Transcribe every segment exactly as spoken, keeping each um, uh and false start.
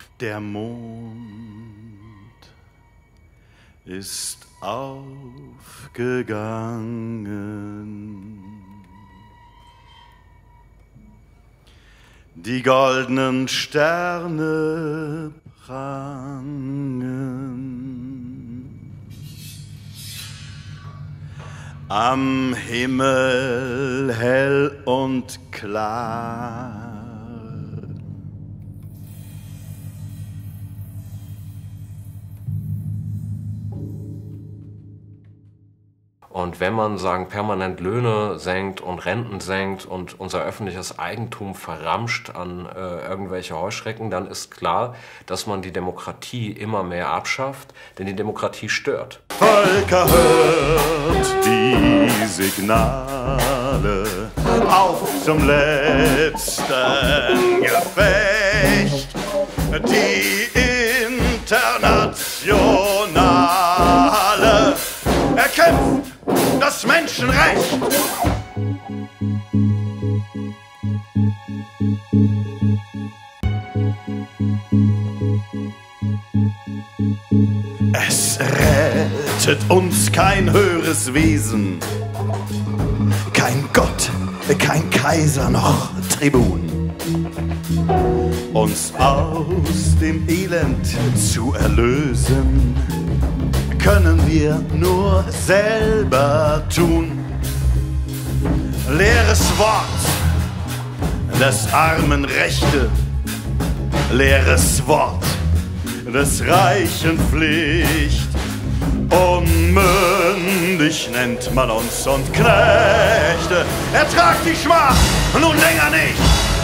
Der Mond ist aufgegangen. Die goldenen Sterne prangen am Himmel hell und klar. Und wenn man sagen, permanent Löhne senkt und Renten senkt und unser öffentliches Eigentum verramscht an äh, irgendwelche Heuschrecken, dann ist klar, dass man die Demokratie immer mehr abschafft, denn die Demokratie stört. Volker hört die Signale auf zum letzten Gefecht, die Internationale erkämpft das Menschenrecht. Es rettet uns kein höheres Wesen, kein Gott, kein Kaiser noch Tribun, uns aus dem Elend zu erlösen, können wir nur selber tun. Leeres Wort des armen Rechte, leeres Wort des reichen Pflicht. Unmündig nennt man uns und Knechte. Ertragt die Schmach, nun länger nicht.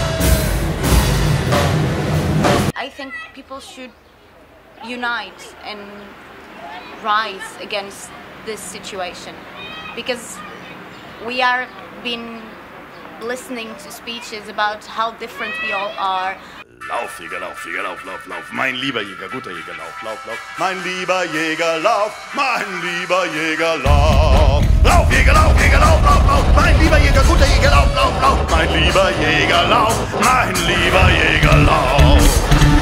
I think people should unite and rise against this situation, because we are been listening to speeches about how different we all are. Lauf, Jäger, lauf, Jäger, lauf, lauf, lauf, mein lieber Jäger, guter Jäger, lauf, lauf, lauf, mein lieber Jäger, lauf, mein lieber Jäger, lauf, lauf, Jäger, lauf, Jäger, lauf, lauf, lauf, mein lieber Jäger, guter Jäger, lauf, lauf, lauf, mein lieber Jäger, lauf, mein lieber Jäger, lauf.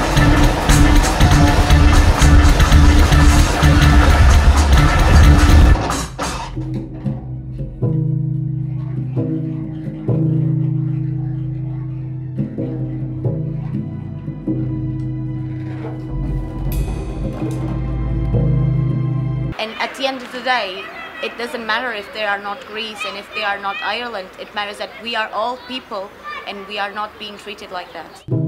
And at the end of the day, it doesn't matter if they are not Greece and if they are not Ireland. It matters that we are all people and we are not being treated like that.